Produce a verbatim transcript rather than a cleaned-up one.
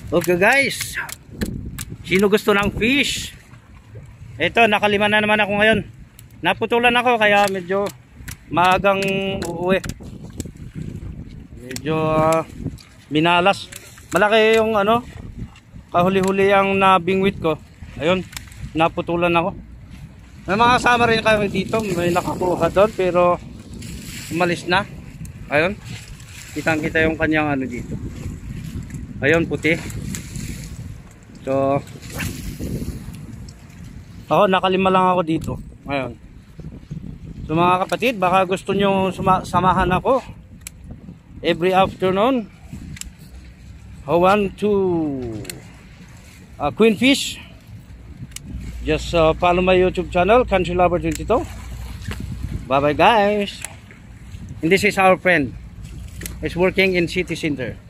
Okay guys, sino gusto ng fish? Ito, nakalima na naman ako ngayon. Naputulan ako kaya medyo maagang uuwi. Medyo uh, minalas. Malaki yung ano, kahuli-huli ang nabingwit ko. Ayun, naputulan ako. May mga kasama rin kami dito, may nakakuha doon pero umalis na. Ayun, kitang kita yung kanyang ano dito. Ayun, puti. So ako, nakalima lang ako dito. Ayun. So mga kapatid, baka gusto nyo samahan ako every afternoon. I want to uh, queen fish. Just uh, follow my YouTube channel, Country Lover twenty-two. Bye bye guys. And this is our friend. He's working in city center.